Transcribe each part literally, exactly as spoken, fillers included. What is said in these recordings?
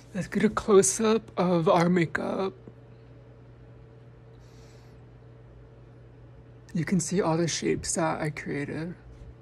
Let's get a close-up of our makeup. You can see all the shapes that I created.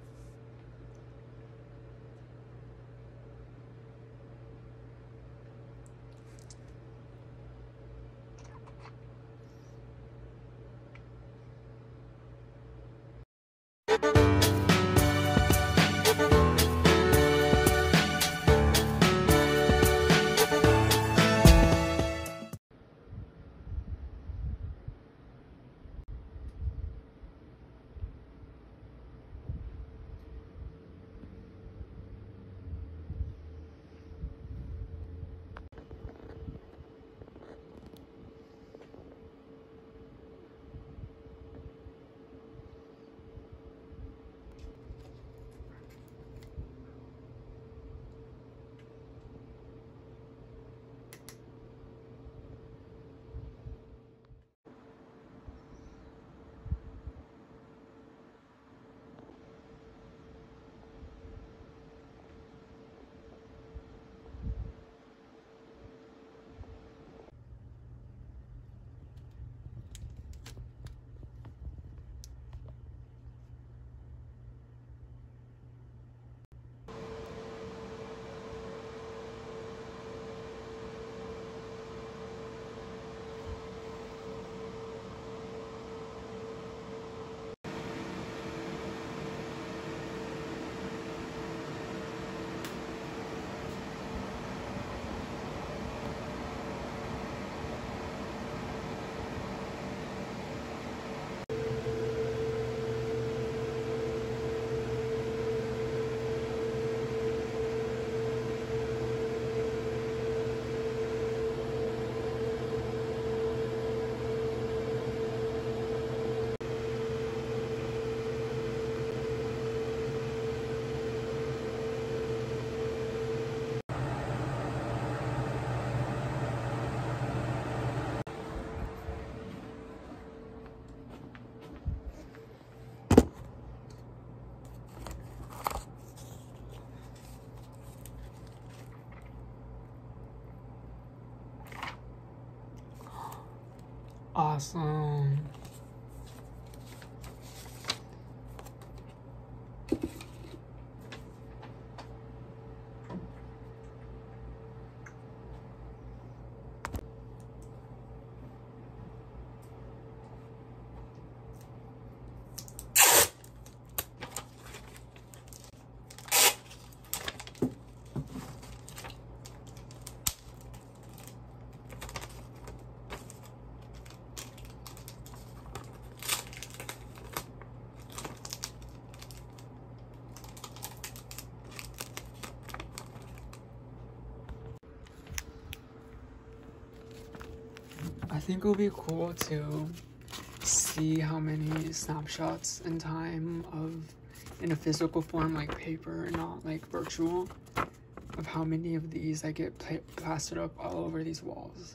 Awesome. I think it would be cool to see how many snapshots in time of in a physical form, like paper, not like virtual, of how many of these I get pla plastered up all over these walls.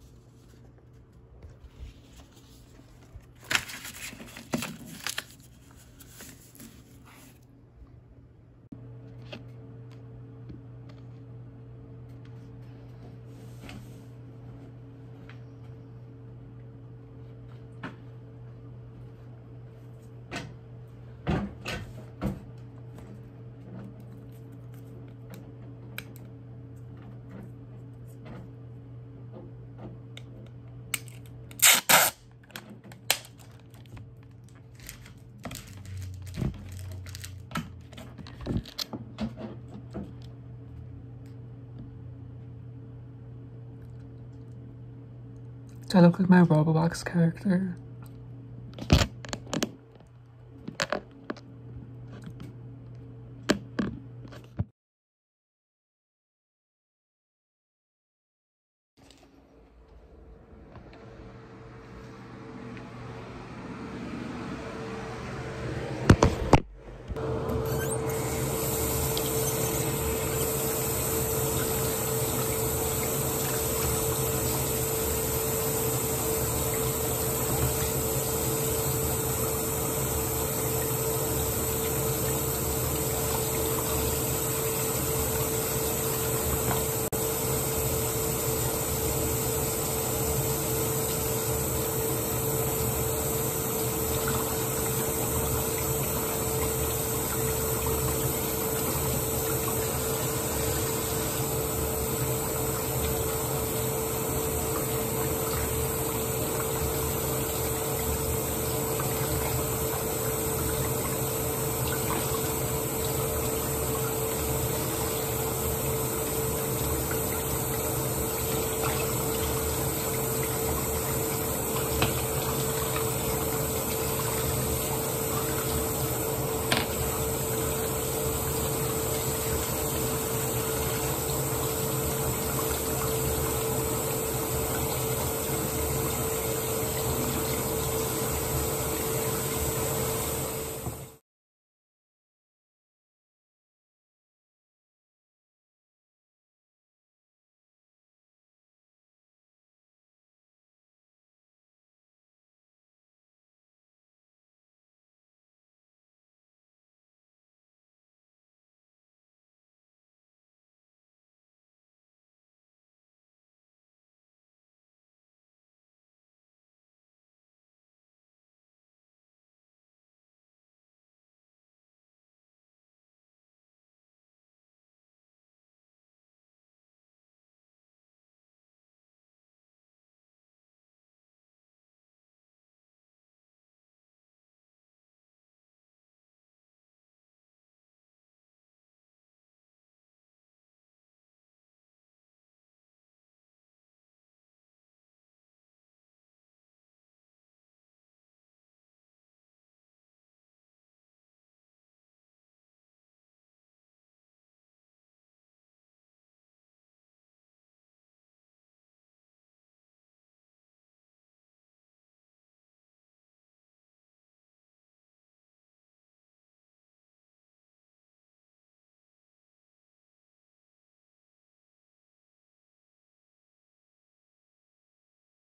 Do I look like my Roblox character?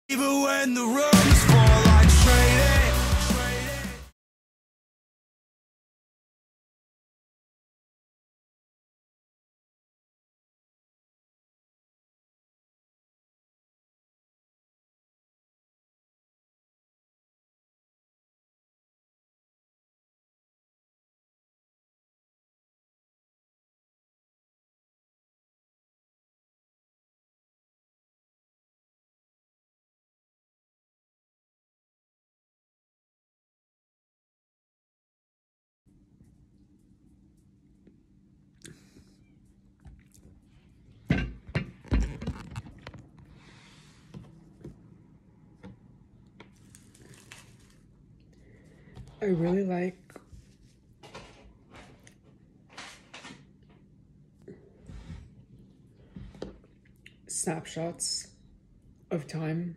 Even when the rooms fall like trading. I really like snapshots of time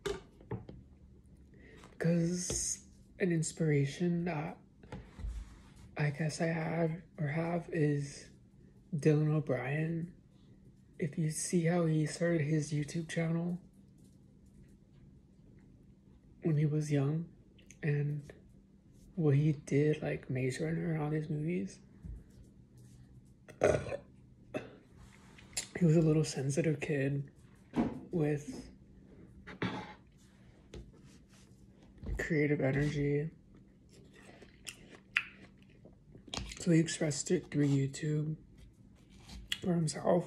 because an inspiration that I guess I have or have is Dylan O'Brien. If you see how he started his YouTube channel when he was young and what he did, like Maze Runner and all these movies. He was a little sensitive kid with creative energy. So he expressed it through YouTube for himself.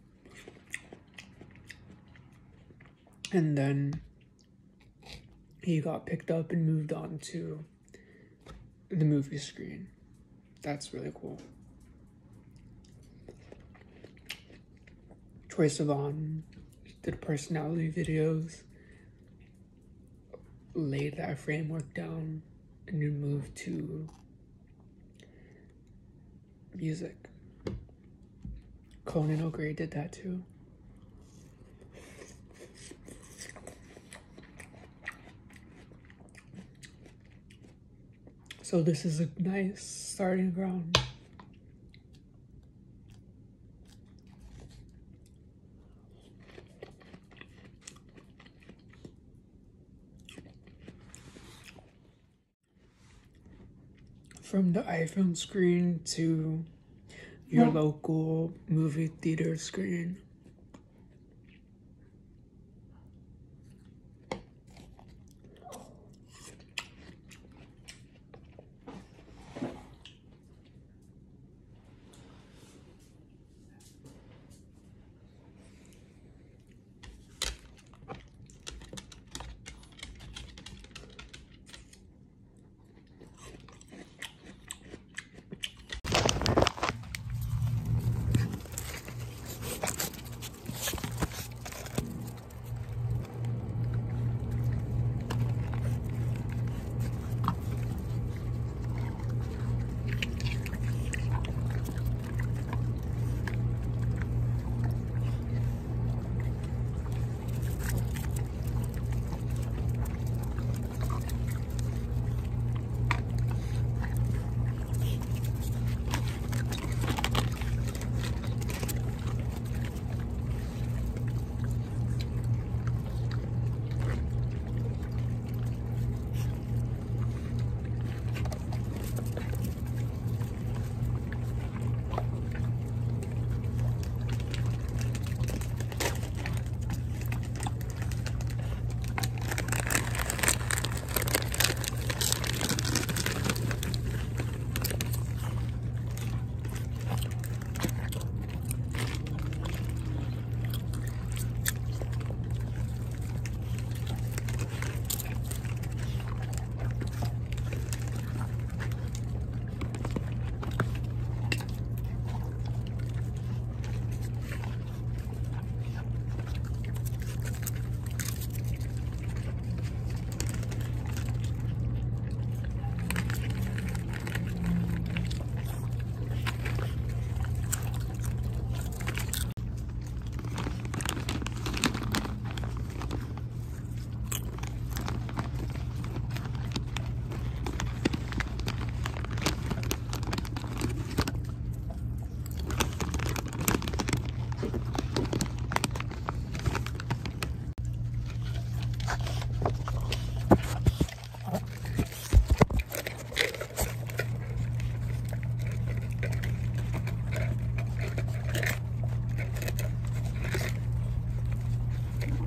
And then he got picked up and moved on to the movie screen. That's really cool. Troye Sivan did personality videos, laid that framework down, and then moved to music. Conan Gray did that too. So this is a nice starting ground. From the iPhone screen to your local movie theater screen.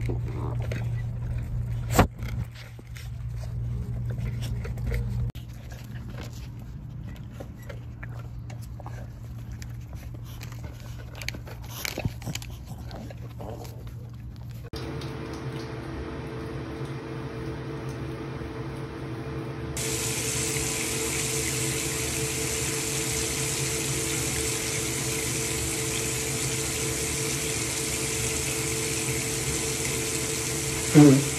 Mm.